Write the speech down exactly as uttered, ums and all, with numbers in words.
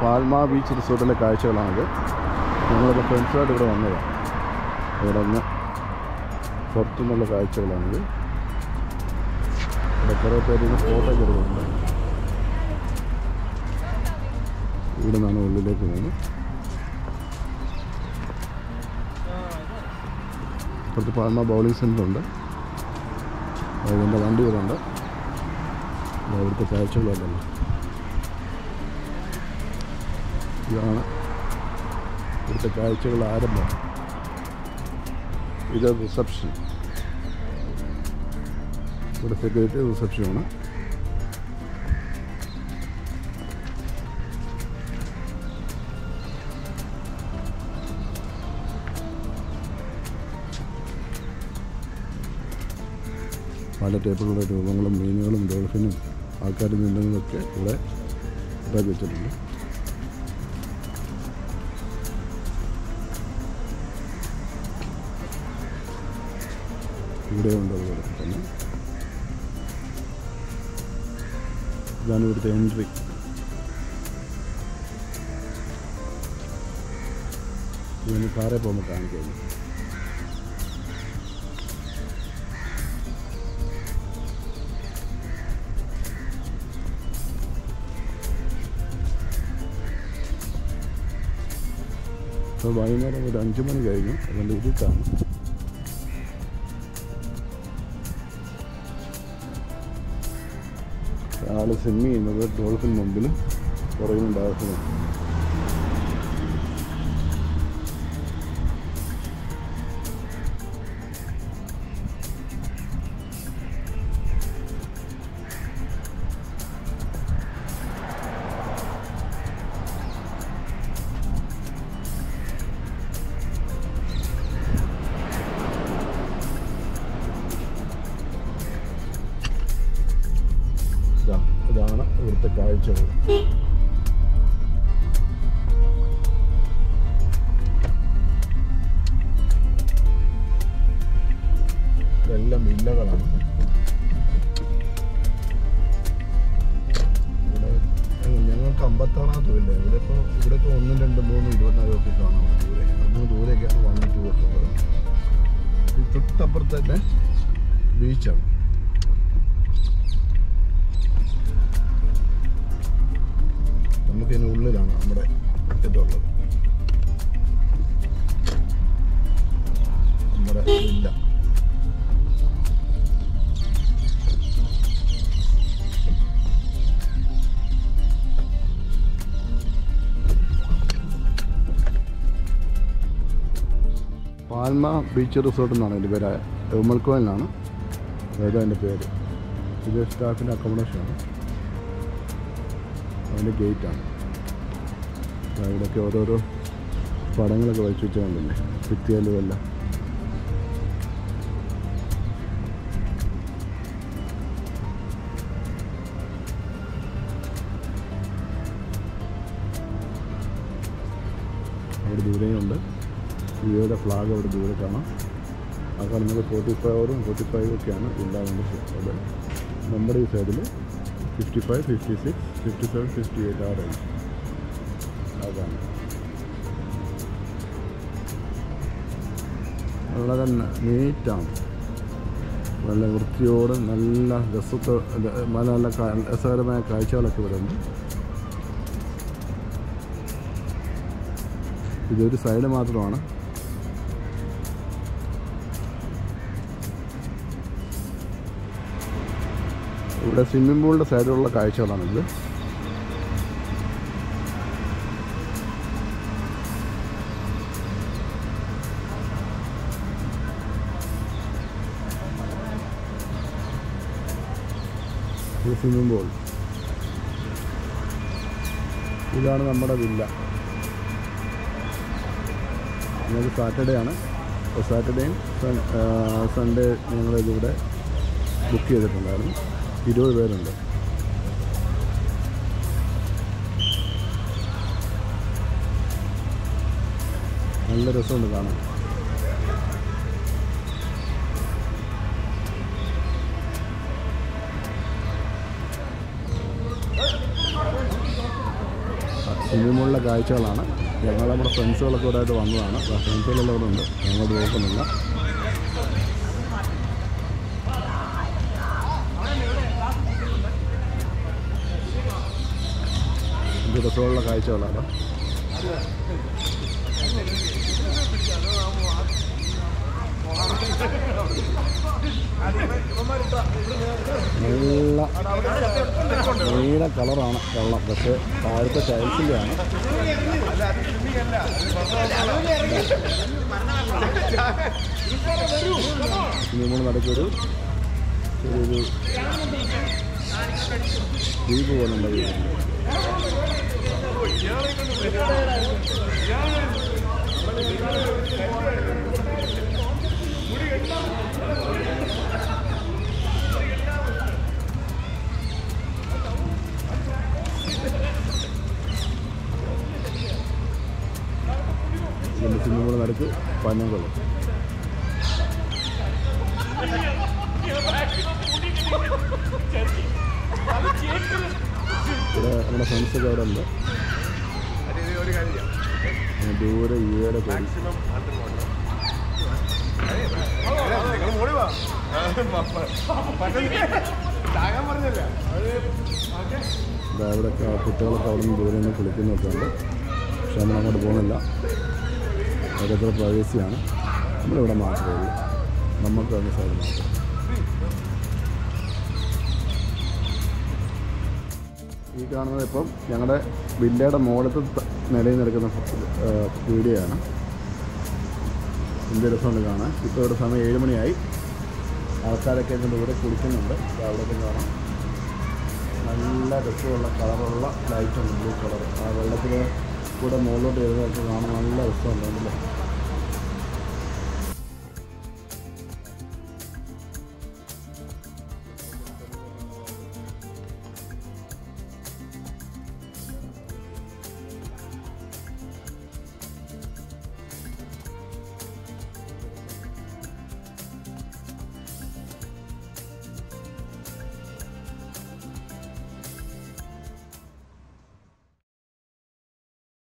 പാൽമ beach റിസോർട്ടിലെ കാഴ്ചകളാണിത്. ഞങ്ങളൊക്കെ ഫ്രണ്ട്സുമായിട്ട് ഇവിടെ വന്നതാണ്. ഇവിടെ നിന്ന് പുറത്തുനിന്നുള്ള കാഴ്ചകളാണിത്. ഇവിടെ കുറേ പേര് ഇന്ന് ഫോട്ടോ എടുക്കുന്നുണ്ട്. ഇവിടെ നിന്നാണ് ഉള്ളിലേക്ക് പോകുന്നത്. കുറച്ച് പാൽമ ബൗളിംഗ് സെൻ്ററുണ്ട്. അതിൻ്റെ വണ്ടി ഇവിടെ ഉണ്ട്. ഇവിടുത്തെ കാഴ്ചകളുണ്ടല്ലോ. ഇതാണ് ഇവിടുത്തെ കാഴ്ചകൾ ആരംഭം. ഇത് റിസപ്ഷൻ. ഇവിടെ സെക്യൂരിറ്റി റിസപ്ഷനാണ്. പല ടൈപ്പിലുള്ള രൂപങ്ങളും മീനുകളും ഡോൾഫിനും ആൾക്കാരും നീന്തുന്നതൊക്കെ ഇവിടെ ഉണ്ടാക്കി വെച്ചിട്ടുണ്ട്. ഇവിടെയുണ്ട് അതുപോലെ തന്നെ. ഇതാണ് ഇവിടുത്തെ എൻട്രി. ഇതിന് കാറെ പോകുമ്പോൾ കാണിക്കുന്നു. അപ്പോൾ വൈകുന്നേരം ഒരു അഞ്ച് മണി കഴിഞ്ഞു. അതുകൊണ്ട് ഇരുട്ടാണ്. ആള് സ്വിമ്മ് ചെയ്യുന്നത് ഡോൾഫിൻ മുമ്പിലും പുറകിലും ഡോൾഫിനും. ഇതാണ് ഇവിടുത്തെ കാഴ്ചകൾ. ഇതെല്ലാം വില്ലകളാണ്. ഇവിടെ ഞങ്ങൾക്ക് അമ്പത്താറാമത്തെ വില്ല. ഇവിടെ ഇപ്പോൾ ഇവിടെ ഇപ്പോൾ ഒന്നും രണ്ടും മൂന്നും ഇരുപത്തിനാലും ഒക്കെ കാണാം. ദൂരെ അങ്ങ് ദൂരെയൊക്കെയാണ് വൺ ടു ഒക്കെ ഉള്ളത്. തൊട്ടപ്പുറത്ത് തന്നെ ബീച്ചാണ്. നമുക്കിതിന് ഉള്ളിലാണ് നമ്മുടെ ഇതുള്ളത്. നമ്മുടെ വില്ല. പാൽമ ബീച്ച് റിസോർട്ട് എന്നാണ് എൻ്റെ പേര്. ഉമ്മൽക്കോയിലാണ് അതായത് അതിൻ്റെ പേര്. ഇത് സ്റ്റാഫിൻ്റെ അക്കോമഡേഷനാണ്. അതിൻ്റെ ഗേറ്റാണ്. ഇവിടെയൊക്കെ ഓരോരോ പടങ്ങളൊക്കെ വരച്ച് വെച്ചാൽ ഭിത്തിയാലും എല്ലാം. അവിടെ ദൂരെയുണ്ട്. ഇന്ത്യയുടെ ഫ്ലാഗ് അവിടെ ദൂരെ കാണാം. ആ കാണുന്നത് ഫോർട്ടി ഫൈവറും ഫോർട്ടി ഫൈവും ഒക്കെയാണ് ഉണ്ടാകുന്നത്. അവിടെ നമ്മുടെ ഈ സൈഡിൽ fifty five fifty six fifty seven fifty eight ആ റേഞ്ച്. അതാണ് വളരെ നീറ്റാണ്. നല്ല വൃത്തിയോടെ നല്ല രസത്തെ നല്ല നല്ല രസകരമായ കാഴ്ചകളൊക്കെ ഇവിടെ ഉണ്ട്. ഇതൊരു സൈഡ് മാത്രമാണ്. ഇവിടെ സ്വിമ്മിംഗ് പൂളിൻ്റെ സൈഡിലുള്ള കാഴ്ചകളാണിത്. ഇത് സ്വിമ്മിംഗ് പൂൾ. ഇതാണ് നമ്മുടെ വില്ല. ഞങ്ങൾക്ക് സാറ്റർഡേ ആണ്. സാറ്റർഡേയും സൺഡേ ഞങ്ങളിതിവിടെ ബുക്ക് ചെയ്തിട്ടുണ്ടായിരുന്നു. ഇരുപത് പേരുണ്ട്. നല്ല രസമുണ്ട് കാണാൻ. സ്വിമ്മിംഗ് പൂളിലെ കാഴ്ചകളാണ്. ഞങ്ങൾ നമ്മുടെ ഫ്രണ്ട്സുകളൊക്കെ ഇവിടെ ആയിട്ട് വന്നതാണ്. ഫ്രണ്ട്സുകളെല്ലാം ഇവിടെ ഉണ്ട്, ഞങ്ങളോട് നോക്കുന്നില്ല. ഇത് രസമുള്ള കാഴ്ചകളാണ്. നല്ല നീല കളറാണ് വെള്ളം, പക്ഷേ താഴത്തെ ടൈൽസിൻ്റെ ആണ്. നമ്മൾ നടക്കൊരു ചെറിയൊരു ദ്വീപ് പോലെ ഉണ്ടായി. സ്വിമ്മിംഗ് പൂൾ നടക്ക് പനങ്കുളം. ഇവിടെ നമ്മുടെ ഫ്രണ്ട്സൊക്കെ അവിടെ ഉണ്ട്. ദൂരെ യുവയുടെ പേര് ഇവിടെയൊക്കെ കുട്ടികളൊക്കെ അവിടെ നിന്ന് ദൂരെ നിന്ന് കുളിക്കുന്നൊക്കെ ഉണ്ട്. പക്ഷെ നമ്മൾ അങ്ങോട്ട് പോകുന്നില്ല, അതൊക്കെ പ്രൈവസിയാണ്. നമ്മളിവിടെ മാത്രമേ ഉള്ളൂ, നമുക്ക് അതിന് സൈഡ് മാത്രം. ഈ കാണുന്നത് ഇപ്പം ഞങ്ങളുടെ വില്ലയുടെ മുകളിലത്തെ നിലയിൽ നിൽക്കുന്ന വീഡിയോ ആണ്. എന്ത് രസമുണ്ട് കാണാൻ. ഇപ്പോൾ ഇവിടെ സമയം ഏഴ് മണിയായി. ആൾക്കാരൊക്കെ ഇതിൻ്റെ ഇവിടെ കുളിക്കുന്നുണ്ട്. അവിടെയൊക്കെ കാണാം നല്ല രസമുള്ള കളറുള്ള ലൈറ്റുണ്ട്, ബ്ലൂ കളർ. ആ വെള്ളത്തിൽ കൂടെ മുകളിലോട്ട് വരുന്നതൊക്കെ കാണാൻ നല്ല രസമുണ്ട്.